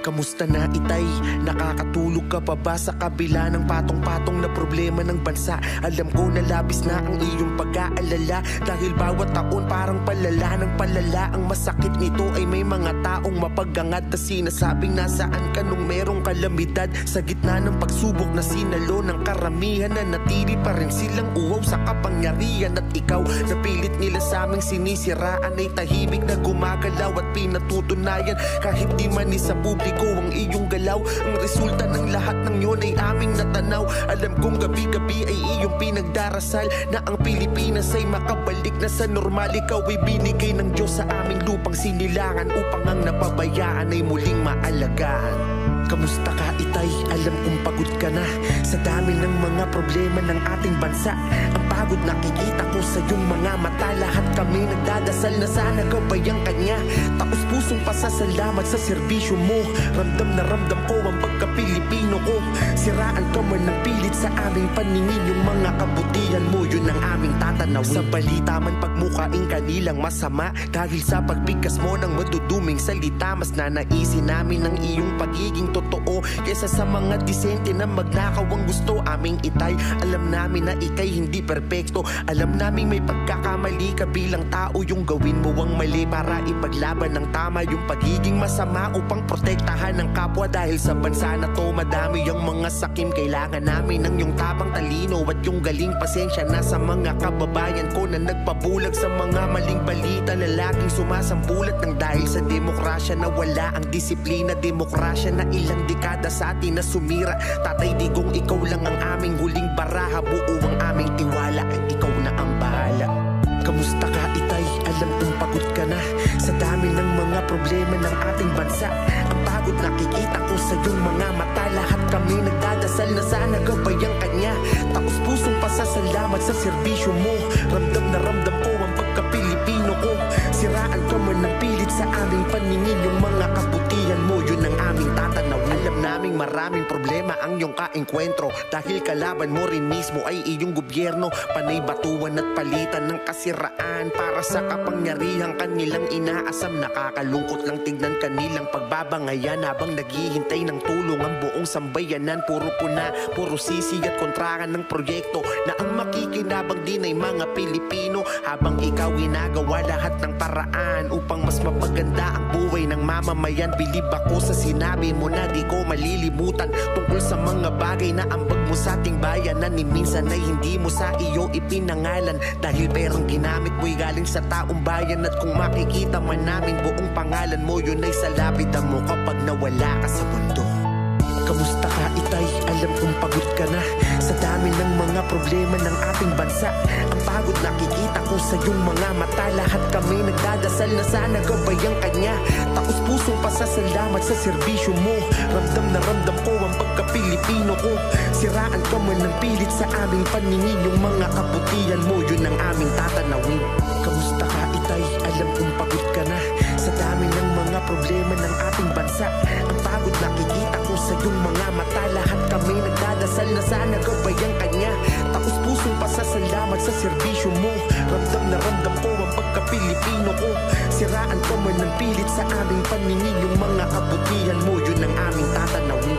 Kamusta na itay? Nakakatulog ka pa ba sa kabila ng patong-patong na problema ng bansa? Alam ko na labis na ang iyong pag-aalala, dahil bawat taon parang palala ng palala. Ang masakit nito ay may mga taong mapag-angat na sinasabing nasaan ka nung merong kalamidad. Sa gitna ng pagsubok na sinalo ng karamihan, na natili pa rin silang uhaw sa kapangyarihan. At ikaw, napilit nila sa aming sinisiraan, ay tahimik na gumagalaw at pinatutunayan kahit di man sa publiko ang iyong galaw. Ang resulta ng lahat ng yun ay aming natanaw. Alam kong gabi-gabi ay iyong pinagdarasal na ang Pilipinas ay makabalik na sa normal. Ikaw ay binigay ng Diyos sa aming lupang sinilangan upang ang napabayaan ay muling maalagaan. Kamusta ka itay? Alam kong pagod ka na sa dami ng mga problema ng ating bansa. Ang pagod nakikita ko sa iyong mga mata. Lahat kami nagdadasal na sana gabayan kanya. Taos pusong pasasalamat sa serbisyo mo. Ramdam na ramdam ko ang pagka-Pilipino ko. Siraan ka man ng pilit sa aming paningin. Yung mga kabutihan mo, yun ang aming tatanawin. Sa balita man pagmukaing kanilang masama, dahil sa pagbigkas mo ng maduduming salita, mas nanaisin namin ang iyong pagiging totoo kesa sa mga disente na magnakaw ang gusto aming itay. Alam namin na ikay hindi perpekto. Alam namin may pagkakamali ka bilang tao. Yung gawin mo ang mali para ipaglaban ng tama yung pagiging masama upang protektahan ng kapwa. Dahil sa bansa na to madami yung mga sakim. Kailangan namin ng yung tabang talino at yung galing pasensya na sa mga kababayan ko na nagpabulag sa mga maling balita na laging sumasampulat ng dahil sa demokrasya na wala ang disiplina. Demokrasya na ilang dekada sa atin na sumira. Tatay Digong, ikaw lang ang aming huling baraha. Buo ang aming tiwala, ikaw na ang bahala. Kamusta ka itay? Alam kong pagod ka na sa dami ng mga problema ng ating bansa. Ang pagod nakikita ko sa iyong mga mata. Lahat kami nagdadasal na sana gabayan kanya. Taos pusong pasasalamat sa serbisyo mo. Ramdam na ramdam ko ang pagka-Pilipino ko. Siraan ka man ng pilit sa aming paningin. Yung mga kabutihan mo, yun ang aming tatanaw. Alam naming maraming problema ang iyong kaengkwentro, dahil kalaban mo rin mismo ay iyong gobyerno. Panay batuan at palitan ng kasiraan para sa kapangyarihang kanilang inaasam. Nakakalungkot lang tignan kanilang pagbabangayan habang naghihintay ng tulong ang buong sambayanan. Puro puna, puro sisi at kontrakan ng proyekto na ang makikinabang din ay mga Pilipino. Habang ikaw ginagawa lahat ng paraan upang mas mapaganda ang buhay ng mamamayan. Bilib ako sa sinabi mo na di ko malilimutan tungkol sa mga bagay na ambag mo sa ating bayan, na ni minsan ay hindi mo sa iyo ipinangalan. Dahil perang ginamit mo'y galing sa taong bayan. At kung makikita man namin buong pangalan mo, yun ay sa lapida mo kapag nawala ka sa mundo. Kamusta ka itay? Alam kong pagod ka na sa dami ng mga problema ng ating bansa. Ang pagod nakikita ko sa iyong mga mata. Lahat kami nagdadasal na sana gabayan kanya. Taos pusong pasasalamat sa serbisyo mo. Ramdam na ramdam ko ang pagka-Pilipino ko. Siraan ka man ng pilit sa aming paningin. Yung mga kabutihan mo, yun ang aming tatanawin. Kamusta ka itay? Alam kong pagod ka na sa dami ng mga problema ng ating bansa. Ang pagod nakikita ko sa iyong mga mata. Lahat kami nagdadasal na sana gabayan kanya. Taos pusong pasasalamat sa serbisyo mo. Ramdam na ramdam ko ang pagka-Pilipino ko. Siraan ka man ng pilit sa aming paningin. Yung mga kabutihan mo, yun ang aming tatanawin.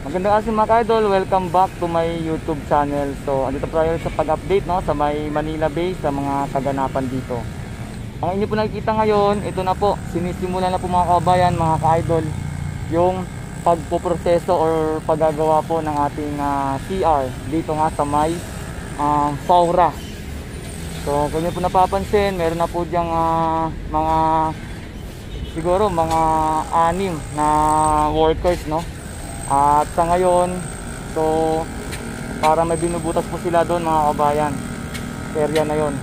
Magandang araw mga ka-idol, welcome back to my YouTube channel. So, andito tayo sa pag-update no, sa may Manila Bay, sa mga kaganapan dito. Ang inyo po nakikita ngayon, ito na po, sinisimulan na po mga kabayan, mga ka-idol, yung pagpoproseso or paggagawa po ng ating CR dito nga sa may Faura. So, kung nyo po napapansin, meron na po diyang mga siguro mga 6 na workers no. At sa ngayon, so para may binubutas po sila doon mga kabayan, sa area na yon.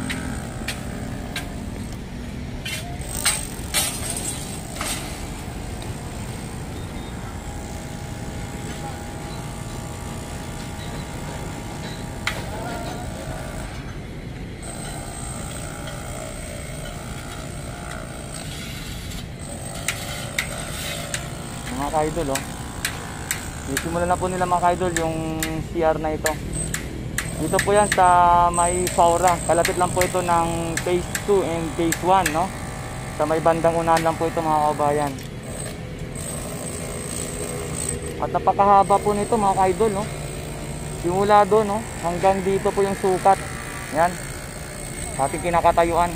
Mga ka-idol simulan na po nila mga ka-idol yung CR na ito. Dito po yan sa may Faura. Kalapit lang po ito ng phase 2 and phase 1 no? Sa may bandang unahan lang po ito mga kabayan. At napakahaba po nito mga ka-idol no? Simula doon no? Hanggang dito po yung sukat. Yan, ating kinakatayuan.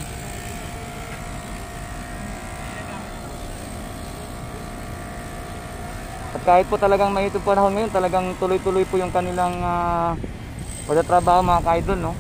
At kahit po talagang may itong panahon ngayon, talagang tuloy-tuloy po yung kanilang pagtatrabaho mga ka-idol no?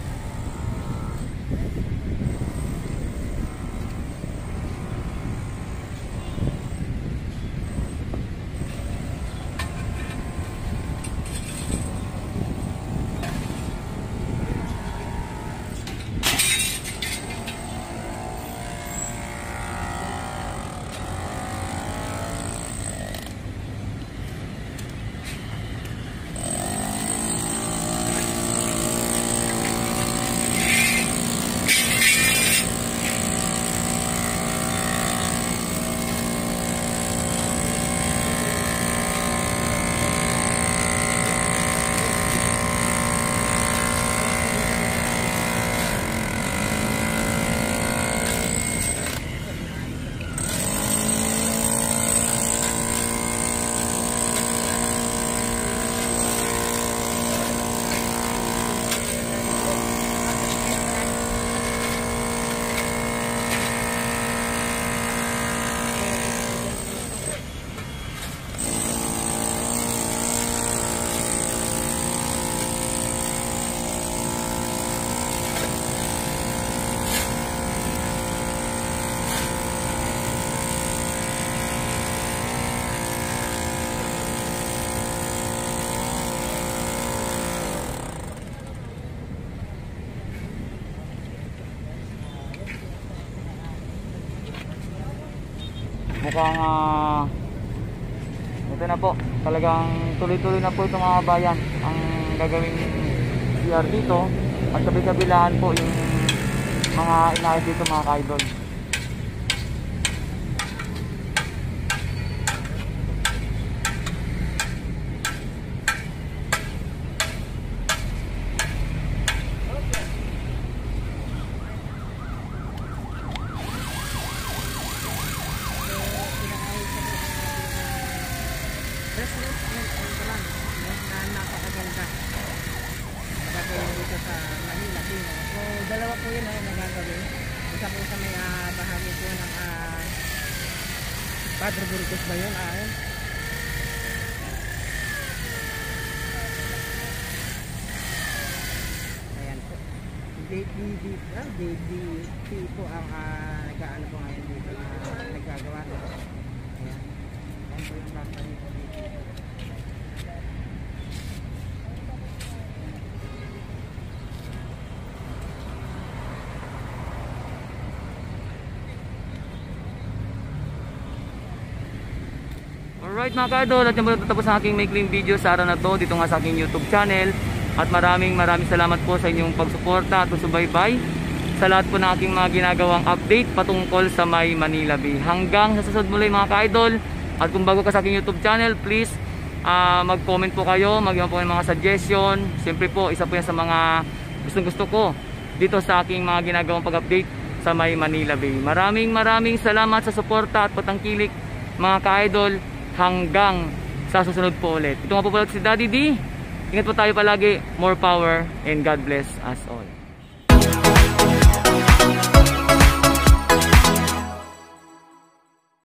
Mukhang ito na po, talagang tuloy-tuloy na po ito mga kabayan ang gagawing CR dito. At kabi-kabilaan po yung mga inayos dito mga ka-idol. Napakaganda. Gagawin dito sa Manila, Pino. So, dalawa po yun na gagawin. Isa po sa may bahagi po ng Padre Burgos ba yun? Ayan po. JDP po ang nag-aano po ngayon dito na naggagawa. Ayan. Ayan po yung basta nito dito. Alright mga ka-idol, at yung matatapos sa aking maikling video sa araw na to dito nga sa aking YouTube channel. At maraming salamat po sa inyong pagsuporta at subaybay sa lahat po ng aking mga ginagawang update patungkol sa may Manila Bay. Hanggang sa susunod muli mga ka-idol. At kung bago ka sa aking YouTube channel, please mag-comment po kayo, mag-iwan po ng mga suggestion. Siyempre po, isa po yan sa mga gusto ko dito sa aking mga ginagawang pag-update sa may Manila Bay. Maraming salamat sa suporta at patangkilik mga ka-idol. Hanggang sa susunod po ulit. Ito nga po pala si Daddy D. Ingat po tayo palagi. More power and God bless us all.